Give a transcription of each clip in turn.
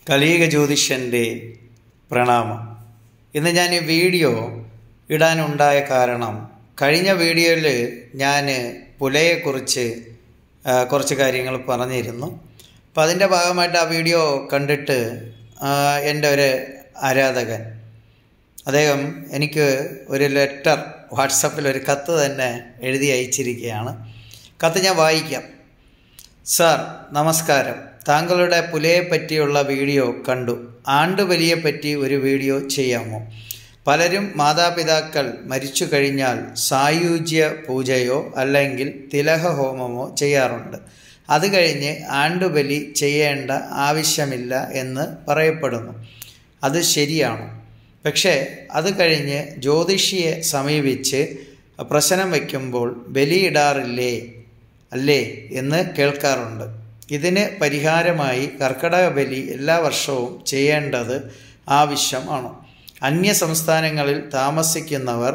കലിയുഗ ജ്യോതിഷൻ്റെ പ്രണാമം. ഇന്ന് ഞാൻ ഈ വീഡിയോ ഇടാനുണ്ടായ കാരണം, കഴിഞ്ഞ വീഡിയോയിൽ ഞാൻ പുലയെക്കുറിച്ച് കുറച്ച് കാര്യങ്ങൾ പറഞ്ഞിരുന്നു. അപ്പോൾ അതിൻ്റെ ഭാഗമായിട്ട് ആ വീഡിയോ കണ്ടിട്ട് എൻ്റെ ഒരു ആരാധകൻ, അദ്ദേഹം എനിക്ക് ഒരു ലെറ്റർ വാട്സപ്പിൽ ഒരു കത്ത് തന്നെ എഴുതി അയച്ചിരിക്കുകയാണ്. കത്ത് ഞാൻ വായിക്കാം. സാർ നമസ്കാരം, താങ്കളുടെ പുലയെ പറ്റിയുള്ള വീഡിയോ കണ്ടു. ആണ്ടുബലിയെപ്പറ്റി ഒരു വീഡിയോ ചെയ്യാമോ? പലരും മാതാപിതാക്കൾ മരിച്ചു കഴിഞ്ഞാൽ സായുജ്യ പൂജയോ അല്ലെങ്കിൽ തിലഹ ഹോമമോ ചെയ്യാറുണ്ട്. അത് കഴിഞ്ഞ് ആണ്ടുബലി ചെയ്യേണ്ട ആവശ്യമില്ല എന്ന് പറയപ്പെടുന്നു. അത് ശരിയാണോ? പക്ഷേ അത് കഴിഞ്ഞ് ജ്യോതിഷിയെ സമീപിച്ച് പ്രശ്നം വയ്ക്കുമ്പോൾ ബലിയിടാറില്ലേ അല്ലേ എന്ന് കേൾക്കാറുണ്ട്. ഇതിന് പരിഹാരമായി കർക്കിടക ബലി എല്ലാ വർഷവും ചെയ്യേണ്ടത് ആവശ്യമാണോ? അന്യ സംസ്ഥാനങ്ങളിൽ താമസിക്കുന്നവർ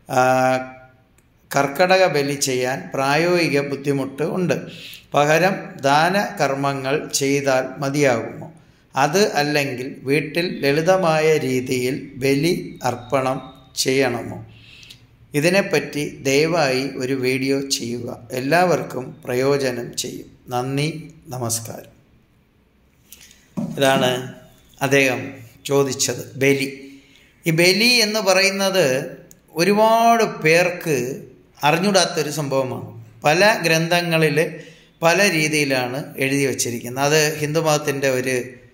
കർക്കിടക ബലി ചെയ്യാൻ പ്രായോഗിക ബുദ്ധിമുട്ട് ഉണ്ട്. പകരം ദാനകർമ്മങ്ങൾ ചെയ്താൽ മതിയാകുമോ? അത് അല്ലെങ്കിൽ വീട്ടിൽ ലളിതമായ രീതിയിൽ ബലി അർപ്പണം ചെയ്യണമോ? ഇതിനെപ്പറ്റി ദയവായി ഒരു വീഡിയോ ചെയ്യുക. എല്ലാവർക്കും പ്രയോജനം ചെയ്യും. നന്ദി, നമസ്കാരം. ഇതാണ് അദ്ദേഹം ചോദിച്ചത്. ബലി. ഈ ബലി എന്ന് പറയുന്നത് ഒരുപാട് പേർക്ക് അറിഞ്ഞൂടാത്തൊരു സംഭവമാണ്. പല ഗ്രന്ഥങ്ങളിൽ പല രീതിയിലാണ് എഴുതി വച്ചിരിക്കുന്നത്. അത് ഹിന്ദുമതത്തിൻ്റെ ഒരു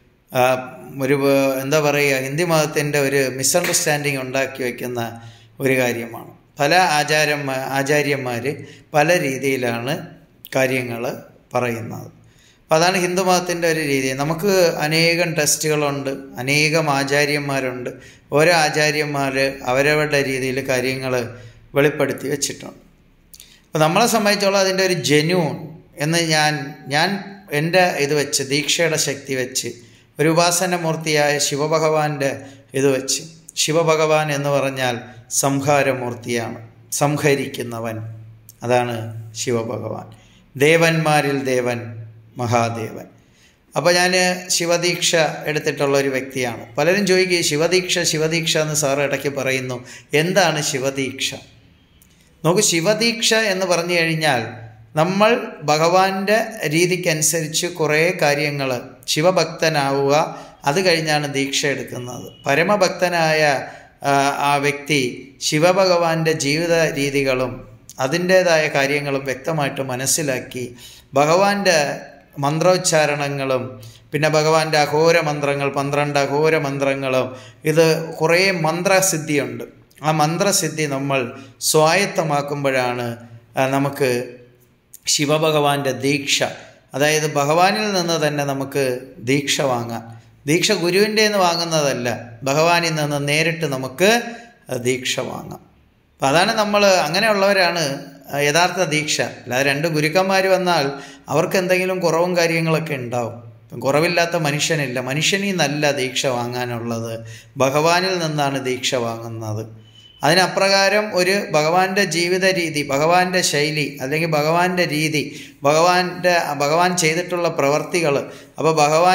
എന്താ പറയുക, ഹിന്ദു മതത്തിൻ്റെ ഒരു മിസ്അണ്ടർസ്റ്റാൻഡിങ് ഉണ്ടാക്കി വയ്ക്കുന്ന ഒരു കാര്യമാണ്. പല ആചാര്യന്മാർ പല രീതിയിലാണ് കാര്യങ്ങൾ പറയുന്നത്. അപ്പോൾ അതാണ് ഹിന്ദുമതത്തിൻ്റെ ഒരു രീതി. നമുക്ക് അനേകം ടെസ്റ്റുകളുണ്ട്, അനേകം ആചാര്യന്മാരുണ്ട്. ഓരോ ആചാര്യന്മാർ അവരവരുടെ രീതിയിൽ കാര്യങ്ങൾ വെളിപ്പെടുത്തി വെച്ചിട്ടുണ്ട്. അപ്പോൾ നമ്മളെ സംബന്ധിച്ചോളം അതിൻ്റെ ഒരു ജെന്യൂൺ എന്ന് ഞാൻ എൻ്റെ ഇത് വെച്ച്, ദീക്ഷയുടെ ശക്തി വെച്ച്, ഒരു ഉപാസനമൂർത്തിയായ ശിവഭഗവാന്റെ ഇത് വെച്ച്, ശിവഭഗവാൻ എന്ന് പറഞ്ഞാൽ സംഹാരമൂർത്തിയാണ്, സംഹരിക്കുന്നവൻ. അതാണ് ശിവഭഗവാൻ. ദേവന്മാരിൽ ദേവൻ, മഹാദേവൻ. അപ്പോൾ ഞാൻ ശിവദീക്ഷ എടുത്തിട്ടുള്ള ഒരു വ്യക്തിയാണ്. പലരും ചോദിക്കും, ശിവദീക്ഷ എന്ന് സാറ് ഇടയ്ക്ക് പറയുന്നു, എന്താണ് ശിവദീക്ഷ? നോക്കൂ, ശിവദീക്ഷ എന്ന് പറഞ്ഞു കഴിഞ്ഞാൽ നമ്മൾ ഭഗവാന്റെ രീതിക്കനുസരിച്ച് കുറേ കാര്യങ്ങൾ, ശിവഭക്തനാവുക, അത് കഴിഞ്ഞാണ് ദീക്ഷ എടുക്കുന്നത്. പരമഭക്തനായ ആ വ്യക്തി ശിവഭഗവാന്റെ ജീവിത രീതികളും അതിൻ്റേതായ കാര്യങ്ങളും വ്യക്തമായിട്ട് മനസ്സിലാക്കി ഭഗവാന്റെ മന്ത്രോച്ചാരണങ്ങളും പിന്നെ ഭഗവാന്റെ അഘോര മന്ത്രങ്ങൾ, 12 അഘോര മന്ത്രങ്ങളും, ഇത് കുറേ മന്ത്രസിദ്ധിയുണ്ട്. ആ മന്ത്രസിദ്ധി നമ്മൾ സ്വായത്തമാക്കുമ്പോഴാണ് നമുക്ക് ശിവഭഗവാന്റെ ദീക്ഷ, അതായത് ഭഗവാനിൽ നിന്ന് തന്നെ നമുക്ക് ദീക്ഷ വാങ്ങാം. ദീക്ഷ ഗുരുവിൻ്റെ നിന്ന് വാങ്ങുന്നതല്ല, ഭഗവാനിൽ നിന്ന് നേരിട്ട് നമുക്ക് ദീക്ഷ വാങ്ങാം. അപ്പം അതാണ് നമ്മൾ, അങ്ങനെയുള്ളവരാണ് യഥാർത്ഥ ദീക്ഷ. അല്ലാതെ 2 ഗുരുക്കന്മാർ വന്നാൽ അവർക്ക് എന്തെങ്കിലും കുറവും കാര്യങ്ങളൊക്കെ ഉണ്ടാവും. കുറവില്ലാത്ത മനുഷ്യനില്ല. മനുഷ്യനിൽ നിന്നല്ല ദീക്ഷ വാങ്ങാനുള്ളത്, ഭഗവാനിൽ നിന്നാണ് ദീക്ഷ വാങ്ങുന്നത്. അതിനപ്രകാരം ഒരു ഭഗവാന്റെ ജീവിത രീതി, ഭഗവാന്റെ ശൈലി, അല്ലെങ്കിൽ ഭഗവാന്റെ രീതി, ഭഗവാൻ ചെയ്തിട്ടുള്ള പ്രവർത്തികൾ, അപ്പോൾ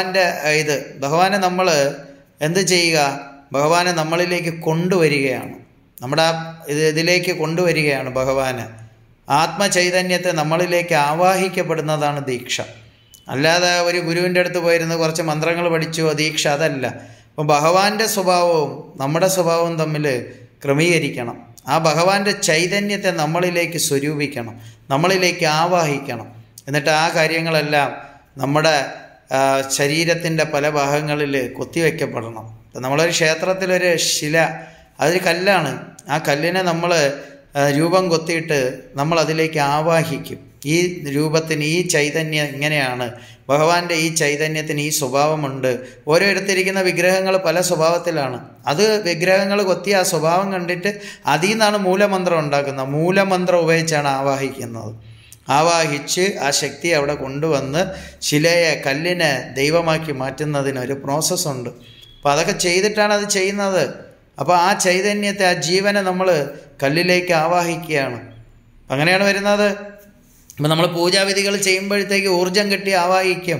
ഭഗവാനെ നമ്മൾ എന്ത് ചെയ്യുക? ഭഗവാനെ നമ്മളിലേക്ക് കൊണ്ടുവരികയാണ്, നമ്മുടെ ഇതിലേക്ക് കൊണ്ടുവരികയാണ്. ഭഗവാന് ആത്മചൈതന്യത്തെ നമ്മളിലേക്ക് ആവാഹിക്കപ്പെടുന്നതാണ് ദീക്ഷ. അല്ലാതെ ഒരു ഗുരുവിൻ്റെ അടുത്ത് പോയിരുന്ന് കുറച്ച് മന്ത്രങ്ങൾ പഠിച്ചുവോ ദീക്ഷ, അതല്ല. അപ്പം ഭഗവാന്റെ സ്വഭാവവും നമ്മുടെ സ്വഭാവവും തമ്മിൽ ക്രമീകരിക്കണം. ആ ഭഗവാന്റെ ചൈതന്യത്തെ നമ്മളിലേക്ക് സ്വരൂപിക്കണം, നമ്മളിലേക്ക് ആവാഹിക്കണം. എന്നിട്ട് ആ കാര്യങ്ങളെല്ലാം നമ്മുടെ ശരീരത്തിൻ്റെ പല ഭാഗങ്ങളിൽ കൊത്തിവെക്കപ്പെടണം. നമ്മളൊരു ക്ഷേത്രത്തിലൊരു ശില, അതൊരു കല്ലാണ്. ആ കല്ലിനെ നമ്മൾ രൂപം കൊത്തിയിട്ട് നമ്മൾ അതിലേക്ക് ആവാഹിക്കും. ഈ രൂപത്തിന് ഈ ചൈതന്യം ഇങ്ങനെയാണ്, ഭഗവാന്റെ ഈ ചൈതന്യത്തിന് ഈ സ്വഭാവമുണ്ട്. ഓരോരുത്തരിക്കുന്ന വിഗ്രഹങ്ങൾ പല സ്വഭാവത്തിലാണ്. അത് വിഗ്രഹങ്ങൾ കൊത്തി ആ സ്വഭാവം കണ്ടിട്ട് അതിൽ നിന്നാണ് മൂലമന്ത്രം ഉണ്ടാക്കുന്നത്. മൂലമന്ത്രം ഉപയോഗിച്ചാണ് ആവാഹിക്കുന്നത്. ആവാഹിച്ച് ആ ശക്തി അവിടെ കൊണ്ടുവന്ന് ശിലയെ, കല്ലിനെ ദൈവമാക്കി മാറ്റുന്നതിനൊരു പ്രോസസ്സുണ്ട്. അപ്പോൾ അതൊക്കെ ചെയ്തിട്ടാണ് അത് ചെയ്യുന്നത്. അപ്പോൾ ആ ചൈതന്യത്തെ, ആ ജീവനെ നമ്മൾ കല്ലിലേക്ക് ആവാഹിക്കുകയാണ്. അങ്ങനെയാണ് വരുന്നത്. അപ്പം നമ്മൾ പൂജാവിധികൾ ചെയ്യുമ്പോഴത്തേക്ക് ഊർജം കിട്ടി ആവാഹിക്കും.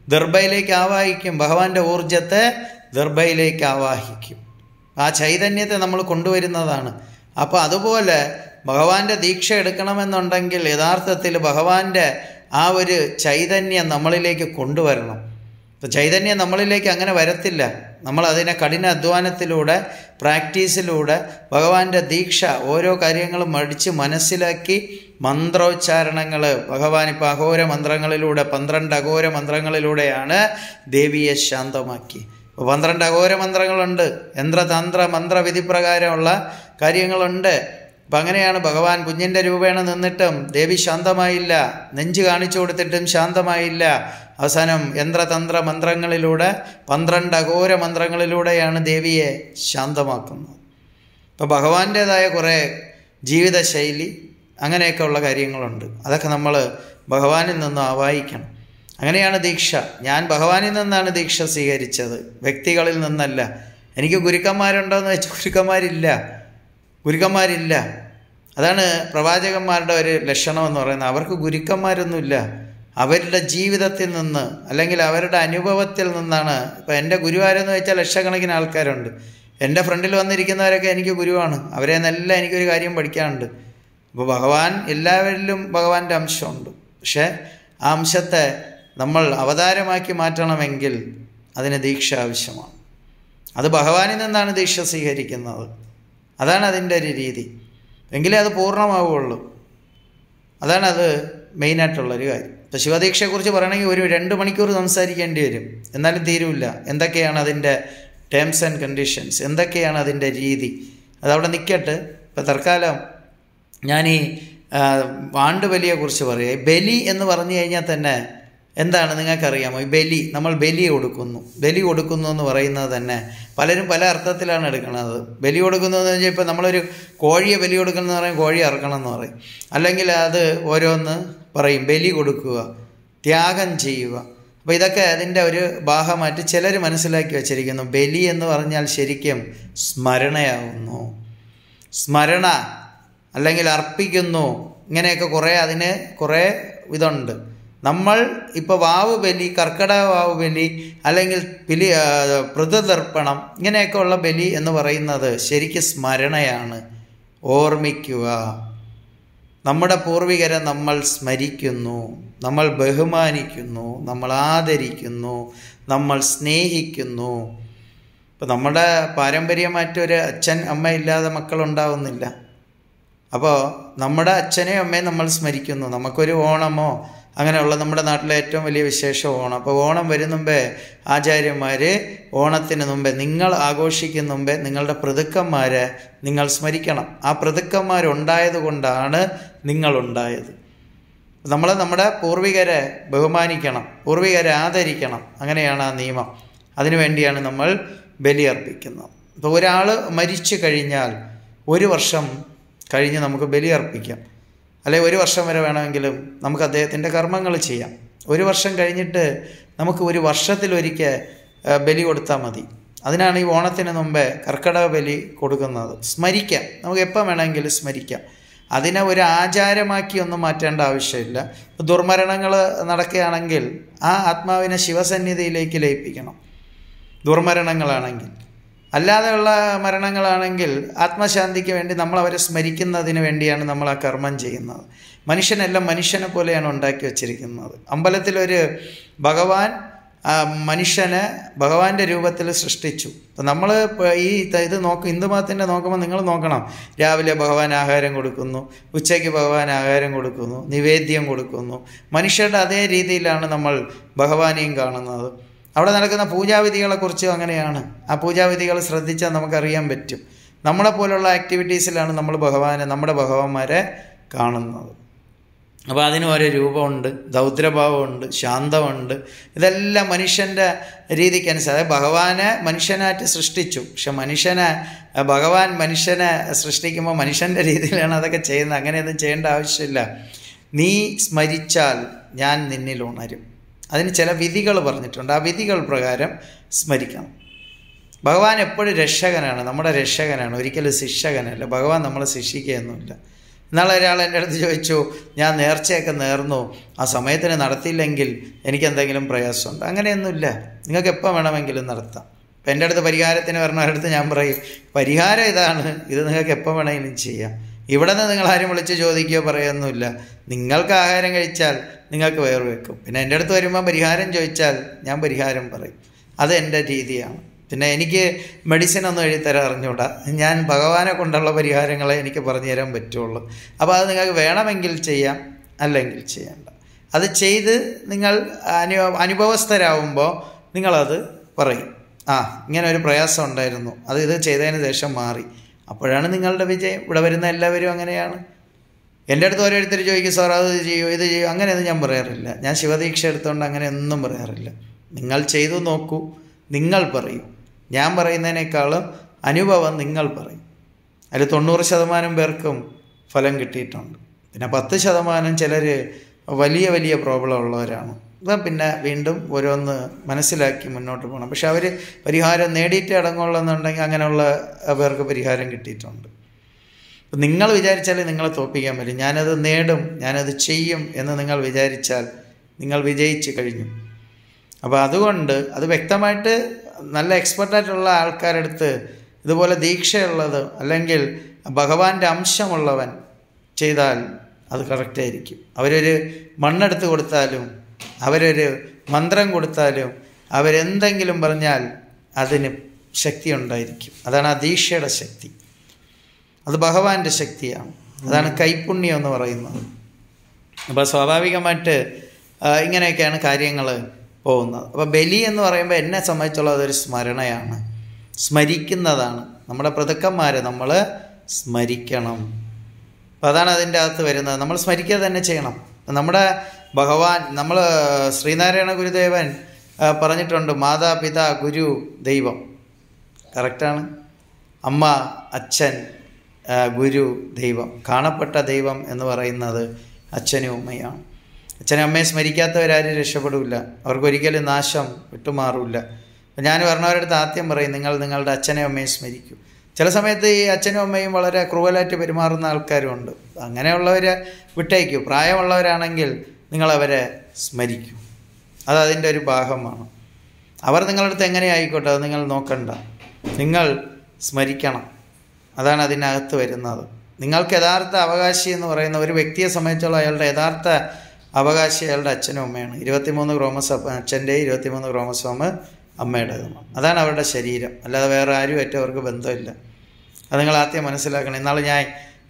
ദർഭയിലേക്ക് ആവാഹിക്കും. ഭഗവാന്റെ ഊർജത്തെ ദർഭയിലേക്ക് ആവാഹിക്കും. ആ ചൈതന്യത്തെ നമ്മൾ കൊണ്ടുവരുന്നതാണ്. അപ്പോൾ അതുപോലെ ഭഗവാന്റെ ദീക്ഷ എടുക്കണമെന്നുണ്ടെങ്കിൽ യഥാർത്ഥത്തിൽ ഭഗവാന്റെ ആ ഒരു ചൈതന്യം നമ്മളിലേക്ക് കൊണ്ടുവരണം. അപ്പോൾ ചൈതന്യം നമ്മളിലേക്ക് അങ്ങനെ വരത്തില്ല. നമ്മളതിനെ കഠിന അധ്വാനത്തിലൂടെ, പ്രാക്ടീസിലൂടെ, ഭഗവാന്റെ ദീക്ഷ ഓരോ കാര്യങ്ങളും പഠിച്ച് മനസ്സിലാക്കി മന്ത്രോച്ചാരണങ്ങൾ ഭഗവാൻ ഇപ്പോൾ അഘോര മന്ത്രങ്ങളിലൂടെ 12 അഘോര മന്ത്രങ്ങളിലൂടെയാണ് ദേവിയെ ശാന്തമാക്കി. 12 അഘോര മന്ത്രങ്ങളുണ്ട്. യന്ത്രതന്ത്ര മന്ത്രവിധിപ്രകാരമുള്ള കാര്യങ്ങളുണ്ട്. അപ്പം അങ്ങനെയാണ് ഭഗവാൻ കുഞ്ഞിൻ്റെ രൂപേണ നിന്നിട്ടും ദേവി ശാന്തമായില്ല. നെഞ്ച് കാണിച്ചു കൊടുത്തിട്ടും ശാന്തമായില്ല. അവസാനം യന്ത്രതന്ത്ര മന്ത്രങ്ങളിലൂടെ 12 അഘോര മന്ത്രങ്ങളിലൂടെയാണ് ദേവിയെ ശാന്തമാക്കുന്നത്. അപ്പോൾ ഭഗവാന്റേതായ കുറേ ജീവിതശൈലി അങ്ങനെയൊക്കെ ഉള്ള കാര്യങ്ങളുണ്ട്. അതൊക്കെ നമ്മൾ ഭഗവാനിൽ നിന്നും ആവാഹിക്കണം. അങ്ങനെയാണ് ദീക്ഷ. ഞാൻ ഭഗവാനിൽ നിന്നാണ് ദീക്ഷ സ്വീകരിച്ചത്, വ്യക്തികളിൽ നിന്നല്ല. എനിക്ക് ഗുരുക്കന്മാരുണ്ടോയെന്ന് വെച്ചാൽ ഗുരുക്കന്മാരില്ല. അതാണ് പ്രവാചകന്മാരുടെ ഒരു ലക്ഷണമെന്ന് പറയുന്നത്. അവർക്ക് ഗുരുക്കന്മാരൊന്നുമില്ല. അവരുടെ ജീവിതത്തിൽ നിന്ന് അല്ലെങ്കിൽ അവരുടെ അനുഭവത്തിൽ നിന്നാണ്. ഇപ്പം എൻ്റെ ഗുരുവാരെന്ന് വെച്ചാൽ ലക്ഷക്കണക്കിന് ആൾക്കാരുണ്ട്. എൻ്റെ ഫ്രണ്ടിൽ വന്നിരിക്കുന്നവരൊക്കെ എനിക്ക് ഗുരുവാണ്. അവരെ നിന്നെല്ലാം എനിക്കൊരു കാര്യം പഠിക്കാനുണ്ട്. അപ്പോൾ ഭഗവാൻ എല്ലാവരിലും ഭഗവാന്റെ അംശമുണ്ട്. പക്ഷേ ആ അംശത്തെ നമ്മൾ അവതാരമാക്കി മാറ്റണമെങ്കിൽ അതിന് ദീക്ഷ ആവശ്യമാണ്. അത് ഭഗവാനിൽ നിന്നാണ് ദീക്ഷ സ്വീകരിക്കുന്നത്. അതാണ് അതിൻ്റെ ഒരു രീതി. എങ്കിലേ അത് പൂർണ്ണമാവുകയുള്ളൂ. അതാണത് മെയിനായിട്ടുള്ളൊരു കാര്യം. ഇപ്പോൾ ശിവദീക്ഷയെക്കുറിച്ച് പറയണമെങ്കിൽ ഒരു 2 മണിക്കൂർ സംസാരിക്കേണ്ടി വരും. എന്നാലും തീരുമില്ല. എന്തൊക്കെയാണ് അതിൻ്റെ ടേംസ് ആൻഡ് കണ്ടീഷൻസ്, എന്തൊക്കെയാണ് അതിൻ്റെ രീതി, അതവിടെ നിൽക്കട്ടെ. ഇപ്പോൾ തൽക്കാലം ഞാൻ ഈ ആണ്ടുബലിയെക്കുറിച്ച് പറയുക. ബലി എന്ന് പറഞ്ഞു കഴിഞ്ഞാൽ തന്നെ എന്താണ് നിങ്ങൾക്കറിയാമോ? ഈ ബലി, നമ്മൾ ബലി കൊടുക്കുന്നു എന്ന് പറയുന്നത് തന്നെ പലരും പല അർത്ഥത്തിലാണ് എടുക്കുന്നത്. ബലി കൊടുക്കുന്നു എന്ന് വെച്ചാൽ ഇപ്പോൾ നമ്മളൊരു കോഴിയെ ബലി കൊടുക്കണമെന്ന് പറയും, കോഴി അറക്കണം എന്ന് പറയും. അല്ലെങ്കിൽ അത് ഓരോന്ന് പറയും, ബലി കൊടുക്കുക, ത്യാഗം ചെയ്യുക. അപ്പോൾ ഇതൊക്കെ അതിൻ്റെ ഒരു ഭാഗമായിട്ട് ചിലർ മനസ്സിലാക്കി വച്ചിരിക്കുന്നു. ബലി എന്ന് പറഞ്ഞാൽ ശരിക്കും സ്മരണയാകുന്നു. സ്മരണ അല്ലെങ്കിൽ അർപ്പിക്കുന്നു. ഇങ്ങനെയൊക്കെ അതിന് കുറേ ഇതുണ്ട്. നമ്മൾ ഇപ്പോൾ വാവ് ബലി, കർക്കിടക വാവ് ബലി, അല്ലെങ്കിൽ പൃഥുതർപ്പണം, ഇങ്ങനെയൊക്കെ ഉള്ള ബലി എന്ന് പറയുന്നത് ശരിക്കും സ്മരണയാണ്. ഓർമ്മിക്കുക. നമ്മുടെ പൂർവികരെ നമ്മൾ സ്മരിക്കുന്നു, നമ്മൾ ബഹുമാനിക്കുന്നു, നമ്മൾ ആദരിക്കുന്നു, നമ്മൾ സ്നേഹിക്കുന്നു. ഇപ്പം നമ്മുടെ പാരമ്പര്യമായിട്ടൊരു അച്ഛൻ അമ്മ ഇല്ലാതെ മക്കളുണ്ടാവുന്നില്ല. അപ്പോൾ നമ്മുടെ അച്ഛനെയും അമ്മയും നമ്മൾ സ്മരിക്കുന്നു. നമുക്കൊരു ഓണമോ അങ്ങനെയുള്ള നമ്മുടെ നാട്ടിലെ ഏറ്റവും വലിയ വിശേഷം ഓണം. അപ്പോൾ ഓണം വരും മുമ്പേ ആചാര്യന്മാർ ഓണത്തിന് മുമ്പേ, നിങ്ങൾ ആഘോഷിക്കുന്ന മുമ്പേ നിങ്ങളുടെ പ്രതുക്കന്മാരെ നിങ്ങൾ സ്മരിക്കണം. ആ പ്രതുക്കന്മാരുണ്ടായത് കൊണ്ടാണ് നിങ്ങളുണ്ടായത്. നമ്മൾ നമ്മുടെ പൂർവികരെ ബഹുമാനിക്കണം, പൂർവികരെ ആദരിക്കണം. അങ്ങനെയാണ് ആ നിയമം. അതിനുവേണ്ടിയാണ് നമ്മൾ ബലി അർപ്പിക്കുന്നത്. ഇപ്പോൾ ഒരാൾ മരിച്ചു കഴിഞ്ഞാൽ 1 വർഷം കഴിഞ്ഞ് നമുക്ക് ബലി അർപ്പിക്കാം. അല്ലെങ്കിൽ 1 വർഷം വരെ വേണമെങ്കിലും നമുക്ക് അദ്ദേഹത്തിൻ്റെ കർമ്മങ്ങൾ ചെയ്യാം. 1 വർഷം കഴിഞ്ഞിട്ട് നമുക്ക് 1 വർഷത്തിലൊരിക്കൽ ബലി കൊടുത്താൽ മതി. അതിനാണ് ഈ ഓണത്തിന് മുമ്പേ കർക്കിടക ബലി കൊടുക്കുന്നത്. സ്മരിക്കാം, നമുക്ക് എപ്പോൾ വേണമെങ്കിലും സ്മരിക്കാം. അതിനെ ഒരു ആചാരമാക്കി ഒന്നും മാറ്റേണ്ട ആവശ്യമില്ല. ദുർമരണങ്ങൾ നടക്കുകയാണെങ്കിൽ ആ ആത്മാവിനെ ശിവസന്നിധിയിലേക്ക് ലയിപ്പിക്കണം, ദുർമരണങ്ങളാണെങ്കിൽ. അല്ലാതെയുള്ള മരണങ്ങളാണെങ്കിൽ ആത്മശാന്തിക്ക് വേണ്ടി നമ്മൾ അവരെ സ്മരിക്കുന്നതിന് വേണ്ടിയാണ് നമ്മൾ ആ കർമ്മം ചെയ്യുന്നത്. മനുഷ്യനെല്ലാം മനുഷ്യനെ പോലെയാണ് ഉണ്ടാക്കി വച്ചിരിക്കുന്നത്. അമ്പലത്തിലൊരു ഭഗവാൻ മനുഷ്യനെ ഭഗവാന്റെ രൂപത്തിൽ സൃഷ്ടിച്ചു. അപ്പം നമ്മൾ ഇത് ഹിന്ദു മതത്തിൻ്റെ നോക്കുമ്പോൾ നിങ്ങൾ നോക്കണം. രാവിലെ ഭഗവാൻ ആഹാരം കൊടുക്കുന്നു, ഉച്ചയ്ക്ക് ഭഗവാൻ ആഹാരം കൊടുക്കുന്നു, നിവേദ്യം കൊടുക്കുന്നു. മനുഷ്യരുടെ അതേ രീതിയിലാണ് നമ്മൾ ഭഗവാനെയും കാണുന്നത്. അവിടെ നടക്കുന്ന പൂജാവിധികളെക്കുറിച്ചും അങ്ങനെയാണ്. ആ പൂജാവിധികൾ ശ്രദ്ധിച്ചാൽ നമുക്കറിയാൻ പറ്റും. നമ്മളെപ്പോലുള്ള ആക്ടിവിറ്റീസിലാണ് നമ്മൾ നമ്മുടെ ഭഗവാന്മാരെ കാണുന്നത്. അപ്പോൾ അതിന് ഓരോ രൂപമുണ്ട്, ദൗദ്രഭാവമുണ്ട്, ശാന്തമുണ്ട്. ഇതെല്ലാം മനുഷ്യൻ്റെ രീതിക്കനുസരിച്ച്, അതായത് ഭഗവാനെ മനുഷ്യനായിട്ട് സൃഷ്ടിച്ചു. പക്ഷെ ഭഗവാൻ മനുഷ്യനെ സൃഷ്ടിക്കുമ്പോൾ മനുഷ്യൻ്റെ രീതിയിലാണ് അതൊക്കെ ചെയ്യുന്നത്. അങ്ങനെയൊന്നും ചെയ്യേണ്ട ആവശ്യമില്ല. നീ സ്മരിച്ചാൽ ഞാൻ നിന്നിൽ ഉണരും. അതിന് ചില വിധികൾ പറഞ്ഞിട്ടുണ്ട്. ആ വിധികൾ പ്രകാരം സ്മരിക്കണം. ഭഗവാൻ എപ്പോഴും രക്ഷകനാണ്, നമ്മുടെ രക്ഷകനാണ്, ഒരിക്കലും ശിക്ഷകനല്ല. ഭഗവാൻ നമ്മളെ ശിക്ഷിക്കുകയൊന്നുമില്ല. ഇന്നാളെ ഒരാൾ എൻ്റെ അടുത്ത് ചോദിച്ചു, ഞാൻ നേർച്ചയൊക്കെ നേർന്നു, ആ സമയത്തിന് നടത്തിയില്ലെങ്കിൽ എനിക്കെന്തെങ്കിലും പ്രയാസമുണ്ട്. അങ്ങനെയൊന്നുമില്ല, നിങ്ങൾക്ക് എപ്പോൾ വേണമെങ്കിലും നടത്താം. ഇപ്പം എൻ്റെ അടുത്ത് പരിഹാരത്തിന് പറഞ്ഞവരടുത്ത് ഞാൻ പറയും, പരിഹാരം ഇതാണ്, ഇത് നിങ്ങൾക്ക് എപ്പോൾ വേണമെങ്കിലും ചെയ്യാം. ഇവിടെ നിന്ന് നിങ്ങളാരും വിളിച്ച് ചോദിക്കുകയോ പറയുകയൊന്നുമില്ല. നിങ്ങൾക്ക് ആഹാരം കഴിച്ചാൽ നിങ്ങൾക്ക് വയറ് വെക്കും. പിന്നെ എൻ്റെ അടുത്ത് വരുമ്പോൾ പരിഹാരം ചോദിച്ചാൽ ഞാൻ പരിഹാരം പറയും. അത് എൻ്റെ രീതിയാണ്. പിന്നെ എനിക്ക് മെഡിസിനൊന്നും എഴുതിത്തരാൻ അറിഞ്ഞൂടാ. ഞാൻ ഭഗവാനെ കൊണ്ടുള്ള പരിഹാരങ്ങളെ എനിക്ക് പറഞ്ഞു തരാൻ പറ്റുള്ളൂ. അപ്പോൾ അത് നിങ്ങൾക്ക് വേണമെങ്കിൽ ചെയ്യാം, അല്ലെങ്കിൽ ചെയ്യണ്ട. അത് ചെയ്ത് നിങ്ങൾ അനുഭവസ്ഥരാകുമ്പോൾ നിങ്ങളത് പറയും, ഇങ്ങനെ ഒരു പ്രയാസം ഉണ്ടായിരുന്നു, ഇത് ചെയ്തതിന് ശേഷം മാറി. അപ്പോഴാണ് നിങ്ങളുടെ വിജയം. ഇവിടെ വരുന്ന എല്ലാവരും അങ്ങനെയാണ്. എൻ്റെ അടുത്ത് ഓരോരുത്തർ ചോദിക്കും, സാർ അത് ചെയ്യൂ, ഇത് ചെയ്യൂ, അങ്ങനെയൊന്നും ഞാൻ പറയാറില്ല. ഞാൻ ശിവദീക്ഷ എടുത്തുകൊണ്ട് അങ്ങനെയൊന്നും പറയാറില്ല. നിങ്ങൾ ചെയ്തു നോക്കൂ, നിങ്ങൾ പറയൂ. ഞാൻ പറയുന്നതിനേക്കാളും അനുഭവം നിങ്ങൾ പറയും. അതിൽ 90% പേർക്കും ഫലം കിട്ടിയിട്ടുണ്ട്. പിന്നെ 10% ചിലർ വലിയ വലിയ പ്രോബ്ലം ഉള്ളവരാണ്. പിന്നെ വീണ്ടും ഓരോന്ന് മനസ്സിലാക്കി മുന്നോട്ട് പോകണം. പക്ഷെ അവർ പരിഹാരം നേടിയിട്ട് അടങ്ങുള്ളെന്നുണ്ടെങ്കിൽ അങ്ങനെയുള്ള പേർക്ക് പരിഹാരം കിട്ടിയിട്ടുണ്ട്. നിങ്ങൾ വിചാരിച്ചാൽ നിങ്ങളെ തോൽപ്പിക്കാൻ പറ്റും. ഞാനത് നേടും, ഞാനത് ചെയ്യും എന്ന് നിങ്ങൾ വിചാരിച്ചാൽ നിങ്ങൾ വിജയിച്ച് കഴിഞ്ഞു. അപ്പോൾ അതുകൊണ്ട് അത് വ്യക്തമായിട്ട് നല്ല എക്സ്പെർട്ടായിട്ടുള്ള ആൾക്കാരെടുത്ത് ഇതുപോലെ ദീക്ഷയുള്ളത് അല്ലെങ്കിൽ ഭഗവാന്റെ അംശമുള്ളവൻ ചെയ്താൽ അത് കറക്റ്റായിരിക്കും. അവരൊരു മണ്ണെടുത്ത് കൊടുത്താലും അവരൊരു മന്ത്രം കൊടുത്താലും അവരെന്തെങ്കിലും പറഞ്ഞാൽ അതിന് ശക്തി ഉണ്ടായിരിക്കും. അതാണ് ആ ദീക്ഷയുടെ ശക്തി. അത് ഭഗവാന്റെ ശക്തിയാണ്. അതാണ് കൈപ്പുണ്യം എന്ന് പറയുന്നത്. അപ്പോൾ സ്വാഭാവികമായിട്ട് ഇങ്ങനെയൊക്കെയാണ് കാര്യങ്ങൾ പോകുന്നത്. അപ്പോൾ ബലി എന്ന് പറയുമ്പോൾ എന്നെ സംബന്ധിച്ചുള്ള അതൊരു സ്മരണയാണ്, സ്മരിക്കുന്നതാണ്. നമ്മുടെ പ്രഭുക്കന്മാരെ നമ്മൾ സ്മരിക്കണം. അപ്പോൾ അതാണ് അതിൻ്റെ അകത്ത് വരുന്നത്. നമ്മൾ സ്മരിക്കുക തന്നെ ചെയ്യണം. നമ്മുടെ ഭഗവാൻ, നമ്മൾ ശ്രീനാരായണ ഗുരുദേവൻ പറഞ്ഞിട്ടുണ്ട്, മാതാപിതാ ഗുരു ദൈവം. കറക്റ്റാണ്. അമ്മ, അച്ഛൻ, ഗുരു, ദൈവം. കാണപ്പെട്ട ദൈവം എന്ന് പറയുന്നത് അച്ഛനും അമ്മയാണ്. അച്ഛനും അമ്മയെ സ്മരിക്കാത്തവരാരും രക്ഷപ്പെടില്ല. അവർക്കൊരിക്കലും നാശം വിട്ടുമാറില്ല. ഞാൻ പറഞ്ഞവരടുത്ത് ആദ്യം പറയും, നിങ്ങൾ നിങ്ങളുടെ അച്ഛനെയും അമ്മയും സ്മരിക്കൂ. ചില സമയത്ത് ഈ അച്ഛനും അമ്മയും വളരെ ക്രൂവലായിട്ട് പെരുമാറുന്ന ആൾക്കാരുമുണ്ട്. അങ്ങനെയുള്ളവരെ വിട്ടേക്കൂ. പ്രായമുള്ളവരാണെങ്കിൽ നിങ്ങളവരെ സ്മരിക്കൂ. അതതിൻ്റെ ഒരു ഭാഗമാണ്. അവർ നിങ്ങളുടെ അടുത്ത് എങ്ങനെ ആയിക്കോട്ടെ, അത് നിങ്ങൾ നോക്കണ്ട. നിങ്ങൾ സ്മരിക്കണം. അതാണ് അതിനകത്ത് വരുന്നത്. നിങ്ങൾക്ക് യഥാർത്ഥ അവകാശി എന്ന് പറയുന്ന ഒരു വ്യക്തിയെ സംബന്ധിച്ചുള്ള അയാളുടെ യഥാർത്ഥ അവകാശി അയാളുടെ അച്ഛനും അമ്മയാണ്. 23 ക്രോമസോം അച്ഛൻ്റെ, 23 ക്രോമസോം അമ്മയുടേതുമാണ്. അതാണ് അവരുടെ ശരീരം. അല്ലാതെ വേറെ ആരുമായിട്ട് അവർക്ക് ബന്ധമില്ല. അത് നിങ്ങൾ ആദ്യം മനസ്സിലാക്കണം. ഇന്നാൾ ഞാൻ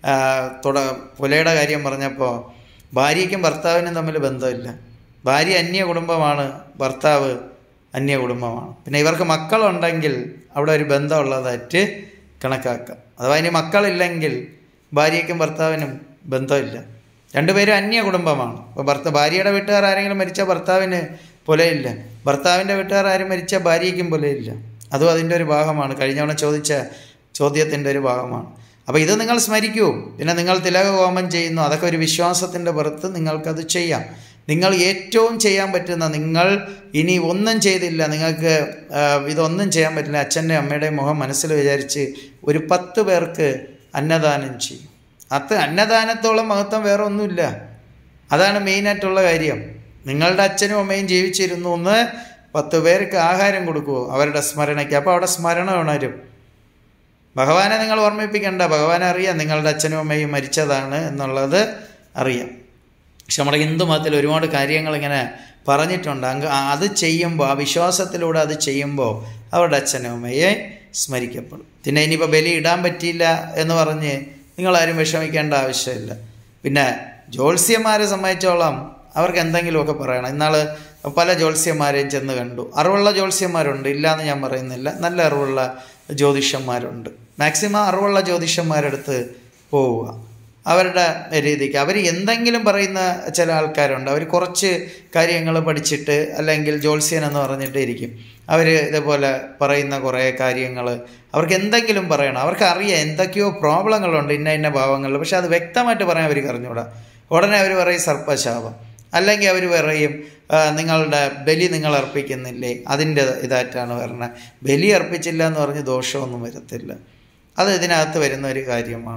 പുലയുടെ കാര്യം പറഞ്ഞപ്പോൾ ഭാര്യയ്ക്കും ഭർത്താവിനും തമ്മിൽ ബന്ധമില്ല. ഭാര്യ അന്യ കുടുംബമാണ്, ഭർത്താവ് അന്യ കുടുംബമാണ്. പിന്നെ ഇവർക്ക് മക്കളുണ്ടെങ്കിൽ അവിടെ ഒരു ബന്ധമുള്ളതായിട്ട് കണക്കാക്കാം. അഥവാ ഇനി മക്കളില്ലെങ്കിൽ ഭാര്യയ്ക്കും ഭർത്താവിനും ബന്ധമില്ല. രണ്ടുപേരും അന്യ കുടുംബമാണ്. അപ്പോൾ ഭാര്യയുടെ വീട്ടുകാർ ആരെങ്കിലും മരിച്ചാൽ ഭർത്താവിന് പുലയില്ല, ഭർത്താവിൻ്റെ വീട്ടുകാർ ആരും മരിച്ചാൽ ഭാര്യയ്ക്കും പുലയില്ല. അതും അതിൻ്റെ ഒരു ഭാഗമാണ്. കഴിഞ്ഞവണ ചോദിച്ച ചോദ്യത്തിൻ്റെ ഒരു ഭാഗമാണ്. അപ്പോൾ ഇത് നിങ്ങൾ സ്മരിക്കൂ. പിന്നെ നിങ്ങൾ തിലകഹോമം ചെയ്യുന്നു, അതൊക്കെ ഒരു വിശ്വാസത്തിൻ്റെ പുറത്ത് നിങ്ങൾക്കത് ചെയ്യാം. നിങ്ങൾ ഏറ്റവും ചെയ്യാൻ പറ്റുന്ന, നിങ്ങൾ ഇനി ഒന്നും ചെയ്തില്ല, നിങ്ങൾക്ക് ഇതൊന്നും ചെയ്യാൻ പറ്റില്ല, അച്ഛൻ്റെ അമ്മയുടെ മുഖം മനസ്സിൽ വിചാരിച്ച് ഒരു 10 പേർക്ക് അന്നദാനം ചെയ്യും. അന്നദാനത്തോളം മഹത്വം വേറെ ഒന്നുമില്ല. അതാണ് മെയിനായിട്ടുള്ള കാര്യം. നിങ്ങളുടെ അച്ഛനും അമ്മയും ജീവിച്ചിരുന്നു എന്ന് 10 പേർക്ക് ആഹാരം കൊടുക്കുമോ അവരുടെ സ്മരണയ്ക്ക്. അപ്പോൾ അവിടെ സ്മരണ ഉണരും. ഭഗവാനെ നിങ്ങൾ ഓർമ്മിപ്പിക്കേണ്ട. ഭഗവാനെ അറിയാം നിങ്ങളുടെ അച്ഛനും അമ്മയും മരിച്ചതാണ് എന്നുള്ളത് അറിയാം. പക്ഷെ നമ്മുടെ ഹിന്ദു മതത്തിൽ ഒരുപാട് കാര്യങ്ങൾ ഇങ്ങനെ പറഞ്ഞിട്ടുണ്ട്. അത് ചെയ്യുമ്പോൾ, ആ വിശ്വാസത്തിലൂടെ അത് ചെയ്യുമ്പോൾ അവരുടെ അച്ഛനും അമ്മയെ സ്മരിക്കപ്പെടും. പിന്നെ ഇനിയിപ്പോൾ ബലി ഇടാൻ പറ്റിയില്ല എന്ന് പറഞ്ഞ് നിങ്ങളാരും വിഷമിക്കേണ്ട ആവശ്യമില്ല. പിന്നെ ജ്യോത്സ്യന്മാരെ സംബന്ധിച്ചോളം അവർക്ക് എന്തെങ്കിലുമൊക്കെ പറയണം. ഇന്നാൾ പല ജ്യോത്സ്യന്മാരെയും ചെന്ന് കണ്ടു. അറിവുള്ള ജ്യോത്സ്യന്മാരുണ്ട്, ഇല്ലയെന്ന് ഞാൻ പറയുന്നില്ല. നല്ല അറിവുള്ള ജ്യോതിഷന്മാരുണ്ട്. മാക്സിമം അറിവുള്ള ജ്യോതിഷന്മാരെടുത്ത് പോവുക. അവരുടെ രീതിക്ക് അവർ എന്തെങ്കിലും പറയുന്ന ചില ആൾക്കാരുണ്ട്. അവർ കുറച്ച് കാര്യങ്ങൾ പഠിച്ചിട്ട് അല്ലെങ്കിൽ ജ്യോത്സ്യൻ എന്ന് പറഞ്ഞിട്ട് ഇരിക്കും. അവർ ഇതേപോലെ പറയുന്ന കുറേ കാര്യങ്ങൾ അവർക്ക് എന്തെങ്കിലും പറയണം. അവർക്ക് അറിയാം എന്തൊക്കെയോ പ്രോബ്ലങ്ങളുണ്ട് ഇന്ന ഭാവങ്ങളിൽ. പക്ഷെ അത് വ്യക്തമായിട്ട് പറയാൻ അവർക്ക് അറിഞ്ഞൂടാ. ഉടനെ അവർ പറയും സർപ്പശാപം, അല്ലെങ്കിൽ അവർ പറയും നിങ്ങളുടെ ബലി നിങ്ങൾ അർപ്പിക്കുന്നില്ലേ, അതിൻ്റെ ഇതായിട്ടാണ് പറഞ്ഞത്. ബലി അർപ്പിച്ചില്ല എന്ന് പറഞ്ഞ് ദോഷമൊന്നും വരത്തില്ല. അത് ഇതിനകത്ത് വരുന്ന ഒരു കാര്യമാണ്.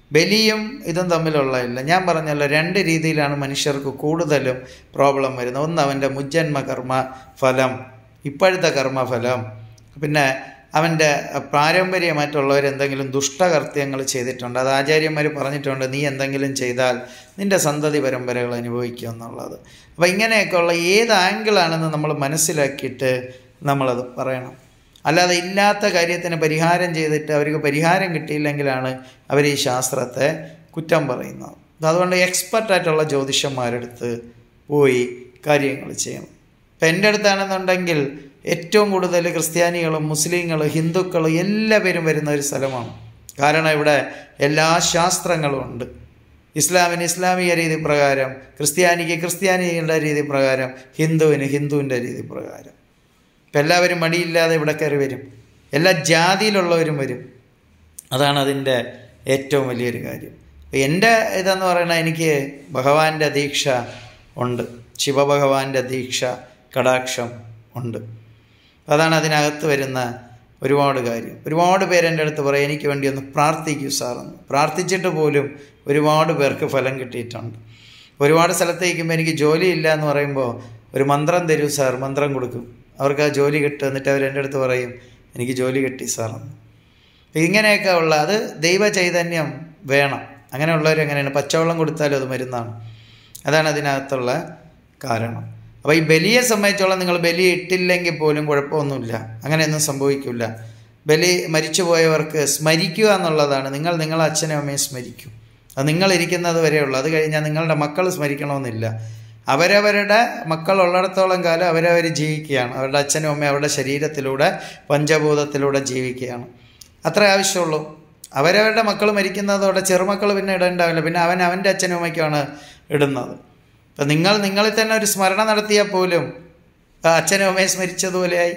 ബലിയും ഇതും തമ്മിലുള്ളതില്ല. ഞാൻ പറഞ്ഞല്ലോ, 2 രീതിയിലാണ് മനുഷ്യർക്ക് കൂടുതലും പ്രോബ്ലം വരുന്നത്. ഒന്ന് അവൻ്റെ മുജ്ജന്മ കർമ്മ ഫലം, ഇപ്പോഴത്തെ കർമ്മഫലം. പിന്നെ അവൻ്റെ പാരമ്പര്യമായിട്ടുള്ളവരെന്തെങ്കിലും ദുഷ്ടകൃത്യങ്ങൾ ചെയ്തിട്ടുണ്ട്, അത് ആചാര്യന്മാർ പറഞ്ഞിട്ടുണ്ട്, നീ എന്തെങ്കിലും ചെയ്താൽ നിൻ്റെ സന്തതി പരമ്പരകൾ അനുഭവിക്കും എന്നുള്ളത്. അപ്പോൾ ഇങ്ങനെയൊക്കെയുള്ള ഏത് ആംഗിളാണെന്ന് നമ്മൾ മനസ്സിലാക്കിയിട്ട് നമ്മളത് പറയണം. അല്ലാതെ ഇല്ലാത്ത കാര്യത്തിന് പരിഹാരം ചെയ്തിട്ട് അവർക്ക് പരിഹാരം കിട്ടിയില്ലെങ്കിലാണ് അവർ ഈ ശാസ്ത്രത്തെ കുറ്റം പറയുന്നത്. അതുകൊണ്ട് എക്സ്പെർട്ടായിട്ടുള്ള ജ്യോതിഷന്മാരെടുത്ത് പോയി കാര്യങ്ങൾ ചെയ്യണം. ഇപ്പം എൻ്റെ അടുത്താണെന്നുണ്ടെങ്കിൽ ഏറ്റവും കൂടുതൽ ക്രിസ്ത്യാനികളും മുസ്ലിങ്ങൾ ഹിന്ദുക്കൾ എല്ലാവരും വരുന്ന ഒരു സ്ഥലമാണ്. കാരണം ഇവിടെ എല്ലാ ശാസ്ത്രങ്ങളും ഉണ്ട്. ഇസ്ലാമിന് ഇസ്ലാമിക രീതി പ്രകാരം, ക്രിസ്ത്യാനിക്ക് ക്രിസ്ത്യാനികളുടെ രീതി പ്രകാരം, ഹിന്ദുവിന് ഹിന്ദുവിൻ്റെ രീതി പ്രകാരം. ഇപ്പം എല്ലാവരും മടിയില്ലാതെ ഇവിടെ കയറി വരും, എല്ലാ ജാതിയിലുള്ളവരും വരും. അതാണ് അതിൻ്റെ ഏറ്റവും വലിയൊരു കാര്യം. എൻ്റെ ഇതെന്ന് പറയുന്നത്, എനിക്ക് ഭഗവാന്റെ ദീക്ഷ ഉണ്ട്, ശിവഭഗവാന്റെ ദീക്ഷ കടാക്ഷം ഉണ്ട്. അതാണ് അതിനകത്ത് വരുന്ന ഒരുപാട് കാര്യം. ഒരുപാട് പേര് എൻ്റെ അടുത്ത് പറയും, എനിക്ക് വേണ്ടി ഒന്ന് പ്രാർത്ഥിക്കൂ സാറെന്ന്. പ്രാർത്ഥിച്ചിട്ട് പോലും ഒരുപാട് പേർക്ക് ഫലം കിട്ടിയിട്ടുണ്ട്. ഒരുപാട് സ്ഥലത്തേക്കുമ്പോൾ എനിക്ക് ജോലിയില്ല എന്ന് പറയുമ്പോൾ ഒരു മന്ത്രം തരൂ സാർ, മന്ത്രം കൊടുക്കും, അവർക്ക് ആ ജോലി കിട്ടും. എന്നിട്ട് അവർ എൻ്റെ അടുത്ത് പറയും, എനിക്ക് ജോലി കിട്ടി സാറെന്ന്. ഇങ്ങനെയൊക്കെ ഉള്ള, അത് ദൈവ ചൈതന്യം വേണം. അങ്ങനെയുള്ളവരെങ്ങനെയാണ്, പച്ചവെള്ളം കൊടുത്താലും അത് മരുന്നാണ്. അതാണ് അതിനകത്തുള്ള കാരണം. അപ്പോൾ ഈ ബലിയെ സംബന്ധിച്ചോളം നിങ്ങൾ ബലി ഇട്ടില്ലെങ്കിൽ പോലും കുഴപ്പമൊന്നുമില്ല, അങ്ങനെയൊന്നും സംഭവിക്കില്ല. ബലി മരിച്ചുപോയവർക്ക് സ്മരിക്കുക എന്നുള്ളതാണ്. നിങ്ങൾ നിങ്ങളെ അച്ഛനും അമ്മയും സ്മരിക്കും, അത് നിങ്ങളിരിക്കുന്നത് വരെയുള്ളൂ. അത് കഴിഞ്ഞാൽ നിങ്ങളുടെ മക്കൾ സ്മരിക്കണമെന്നില്ല. അവരവരുടെ മക്കളുള്ളിടത്തോളം കാലം അവരവർ ജീവിക്കുകയാണ്. അവരുടെ അച്ഛനും അമ്മയും അവരുടെ ശരീരത്തിലൂടെ പഞ്ചഭൂതത്തിലൂടെ ജീവിക്കുകയാണ്. അത്ര ആവശ്യമുള്ളൂ. അവരവരുടെ മക്കൾ മരിക്കുന്നതോടെ ചെറുമക്കൾ പിന്നെ ഇടേണ്ടാവില്ല, പിന്നെ അവൻ്റെ അച്ഛനും അമ്മയ്ക്കാണ് ഇടുന്നത്. അപ്പം നിങ്ങളിൽ തന്നെ ഒരു സ്മരണ നടത്തിയാൽ പോലും അച്ഛനും അമ്മയെ സ്മരിച്ചതുപോലെയായി.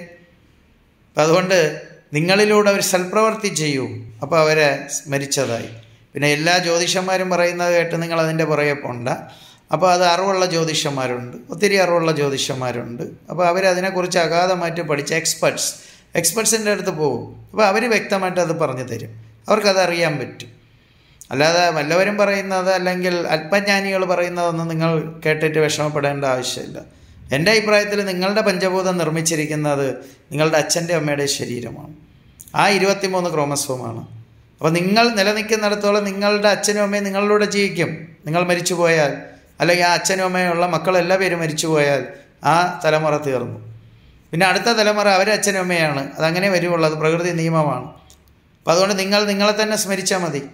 അപ്പം അതുകൊണ്ട് നിങ്ങളിലൂടെ ഒരു സൽപ്രവൃത്തി ചെയ്യൂ, അപ്പോൾ അവരെ സ്മരിച്ചതായി. പിന്നെ എല്ലാ ജ്യോതിഷന്മാരും പറയുന്നത് കേട്ട് നിങ്ങൾ അതിൻ്റെ പുറകെ പോണ്ട. അപ്പോൾ അത് അറിവുള്ള ജ്യോതിഷന്മാരുണ്ട്, ഒത്തിരി അറിവുള്ള ജ്യോതിഷന്മാരുണ്ട്. അപ്പോൾ അവരതിനെക്കുറിച്ച് അഗാധമായിട്ട് പഠിച്ച എക്സ്പെർട്സിൻ്റെ അടുത്ത് പോകും. അപ്പോൾ അവർ വ്യക്തമായിട്ട് അത് പറഞ്ഞു തരും, അവർക്കത് അറിയാൻ പറ്റും. അല്ലാതെ വല്ലവരും പറയുന്നത് അല്ലെങ്കിൽ അല്പജ്ഞാനികൾ പറയുന്നതൊന്നും നിങ്ങൾ കേട്ടിട്ട് വിഷമപ്പെടേണ്ട ആവശ്യമില്ല. എൻ്റെ അഭിപ്രായത്തിൽ നിങ്ങളുടെ പഞ്ചഭൂതം നിർമ്മിച്ചിരിക്കുന്നത് നിങ്ങളുടെ അച്ഛൻ്റെ അമ്മയുടെ ശരീരമാണ്. ആ 23 ക്രോമസോമാണ്. അപ്പോൾ നിങ്ങൾ നിലനിൽക്കുന്നിടത്തോളം നിങ്ങളുടെ അച്ഛനും അമ്മയും നിങ്ങളിലൂടെ ജീവിക്കും. നിങ്ങൾ മരിച്ചു പോയാൽ, അല്ലെങ്കിൽ ആ അച്ഛനും അമ്മയുള്ള മക്കളെല്ലാ പേരും മരിച്ചു പോയാൽ ആ തലമുറ തീർന്നു. പിന്നെ അടുത്ത തലമുറ അവരെ അച്ഛനും അമ്മയാണ്. അതങ്ങനെ വരുവുള്ളൂ, അത് പ്രകൃതി നിയമമാണ്. അപ്പോൾ അതുകൊണ്ട് നിങ്ങളെ തന്നെ സ്മരിച്ചാൽ മതി.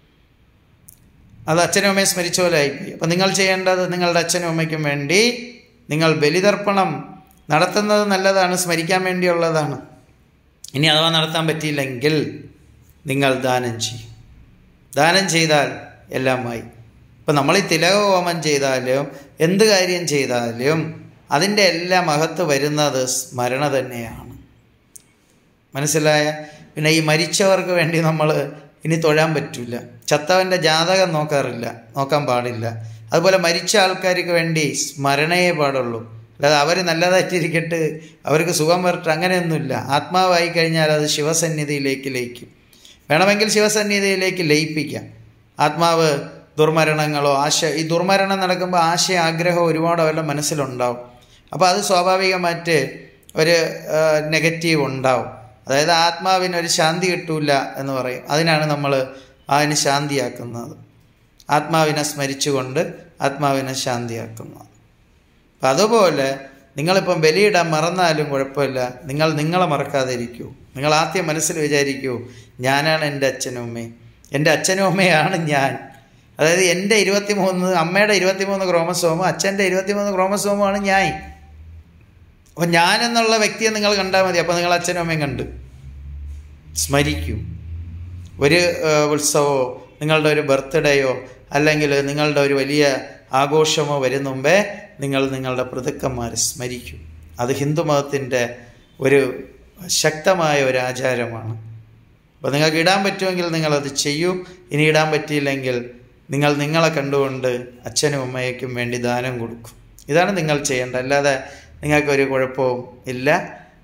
അത് അച്ഛനും അമ്മയെ സ്മരിച്ച പോലെ ആയിപ്പോയി. അപ്പം നിങ്ങൾ ചെയ്യേണ്ടത്, നിങ്ങളുടെ അച്ഛനും അമ്മയ്ക്കും വേണ്ടി നിങ്ങൾ ബലിതർപ്പണം നടത്തുന്നത് നല്ലതാണ്, സ്മരിക്കാൻ വേണ്ടിയുള്ളതാണ്. ഇനി അഥവാ നടത്താൻ പറ്റിയില്ലെങ്കിൽ നിങ്ങൾ ദാനം ചെയ്യും. ദാനം ചെയ്താൽ എല്ലാമായി. ഇപ്പം നമ്മൾ ഈ തിലക ഹോമം ചെയ്താലും എന്ത് കാര്യം ചെയ്താലും അതിൻ്റെ എല്ലാ മഹത്വ വരുന്നത് സ്മരണ തന്നെയാണ്. മനസ്സിലായ? പിന്നെ ഈ മരിച്ചവർക്ക് വേണ്ടി നമ്മൾ ഇനി തൊഴാൻ പറ്റില്ല. ചത്തവൻ്റെ ജാതകം നോക്കാൻ പാടില്ല. അതുപോലെ മരിച്ച ആൾക്കാർക്ക് വേണ്ടി സ്മരണയെ പാടുള്ളൂ. അല്ലാതെ അവർ നല്ലതായിട്ടിരിക്കട്ട്, അവർക്ക് സുഖം വരട്ടെ, അങ്ങനെയൊന്നുമില്ല. ആത്മാവായി കഴിഞ്ഞാൽ അത് ശിവസന്നിധിയിലേക്ക് ലയിക്കും. വേണമെങ്കിൽ ശിവസന്നിധിയിലേക്ക് ലയിപ്പിക്കാം. ആത്മാവ് ദുർമരണങ്ങളോ ഈ ദുർമരണം നടക്കുമ്പോൾ ആഗ്രഹം ഒരുപാട് അവരുടെ മനസ്സിലുണ്ടാവും. അപ്പോൾ അത് സ്വാഭാവികമായിട്ട് ഒരു നെഗറ്റീവ് ഉണ്ടാവും. അതായത് ആത്മാവിനൊരു ശാന്തി കിട്ടൂല എന്ന് പറയും. അതിനാണ് നമ്മൾ അതിന് ശാന്തിയാക്കുന്നത്. ആത്മാവിനെ സ്മരിച്ചുകൊണ്ട് ആത്മാവിനെ ശാന്തിയാക്കുന്നത്. അപ്പം അതുപോലെ നിങ്ങളിപ്പം ബലിയിടാൻ മറന്നാലും കുഴപ്പമില്ല, നിങ്ങളെ മറക്കാതെ ഇരിക്കൂ. നിങ്ങൾ ആദ്യം മനസ്സിൽ വിചാരിക്കൂ, ഞാനാണ് എൻ്റെ അച്ഛനും അമ്മയും, എൻ്റെ അച്ഛനും അമ്മയാണ് ഞാൻ. അതായത് എൻ്റെ 23, അമ്മയുടെ 23 ക്രോമസോമും അച്ഛൻ്റെ 23 ക്രോമസോമുമാണ് ഞാൻ. അപ്പോൾ ഞാനെന്നുള്ള വ്യക്തിയെ നിങ്ങൾ കണ്ടാൽ മതി. അപ്പോൾ നിങ്ങൾ അച്ഛനും അമ്മയും കണ്ട് സ്മരിക്കൂ. ഒരു ഉത്സവമോ നിങ്ങളുടെ ഒരു ബർത്ത്ഡേയോ അല്ലെങ്കിൽ നിങ്ങളുടെ ഒരു വലിയ ആഘോഷമോ വരുന്ന മുമ്പേ നിങ്ങൾ നിങ്ങളുടെ പിതൃക്കന്മാരെ സ്മരിക്കൂ. അത് ഹിന്ദുമതത്തിൻ്റെ ഒരു ശക്തമായ ഒരു ആചാരമാണ്. അപ്പോൾ നിങ്ങൾക്ക് ഇടാൻ പറ്റുമെങ്കിൽ നിങ്ങളത് ചെയ്യൂ. ഇനി ഇടാൻ പറ്റിയില്ലെങ്കിൽ നിങ്ങളെ കണ്ടുകൊണ്ട് അച്ഛനും അമ്മയ്ക്കും വേണ്ടി ദാനം കൊടുക്കും. ഇതാണ് നിങ്ങൾ ചെയ്യേണ്ടത്. അല്ലാതെ നിങ്ങൾക്കൊരു കുഴപ്പവും ഇല്ല.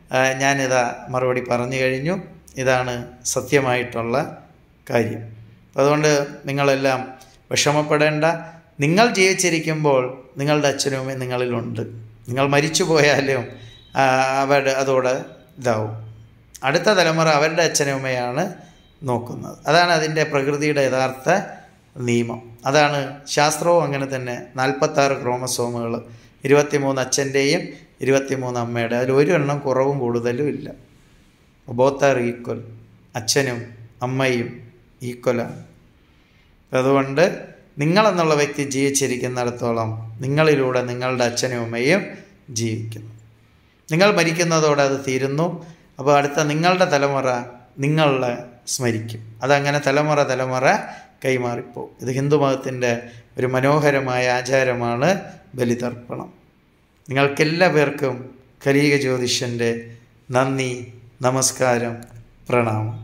ഞാനിതാ മറുപടി പറഞ്ഞു കഴിഞ്ഞു. ഇതാണ് സത്യമായിട്ടുള്ള കാര്യം. അതുകൊണ്ട് നിങ്ങളെല്ലാം വിഷമപ്പെടേണ്ട. നിങ്ങൾ ജീവിച്ചിരിക്കുമ്പോൾ നിങ്ങളുടെ അച്ഛനും അമ്മയും നിങ്ങളിലുണ്ട്. നിങ്ങൾ മരിച്ചു പോയാലും അതോടെ ഇതാവും. അടുത്ത തലമുറ അവരുടെ അച്ഛനും അമ്മയാണ് നോക്കുന്നത്. അതാണ് അതിൻ്റെ പ്രകൃതിയുടെ യഥാർത്ഥ നിയമം. അതാണ് ശാസ്ത്രവും അങ്ങനെ തന്നെ. 46 ക്രോമസോമുകൾ, 23 അച്ഛൻ്റെയും 23 അമ്മയുടെ. അതിൽ ഒരു എണ്ണം കുറവും കൂടുതലും ഇല്ല. Both are equal. അച്ഛനും അമ്മയും ഈക്വലാണ്. അതുകൊണ്ട് നിങ്ങളെന്നുള്ള വ്യക്തി ജീവിച്ചിരിക്കുന്നിടത്തോളം നിങ്ങളിലൂടെ നിങ്ങളുടെ അച്ഛനും അമ്മയും ജീവിക്കുന്നു. നിങ്ങൾ മരിക്കുന്നതോടെ അത് തീരുന്നു. അപ്പോൾ അടുത്ത നിങ്ങളുടെ തലമുറ നിങ്ങളെ സ്മരിക്കും. അതങ്ങനെ തലമുറ കൈമാറിപ്പോവും. ഇത് ഹിന്ദുമതത്തിൻ്റെ ഒരു മനോഹരമായ ആചാരമാണ് ബലിതർപ്പണം. നിങ്ങൾക്കെല്ലാ പേർക്കും കലിയുഗ ജ്യോതിഷൻ്റെ നന്ദി, നമസ്കാരം, പ്രണാമം.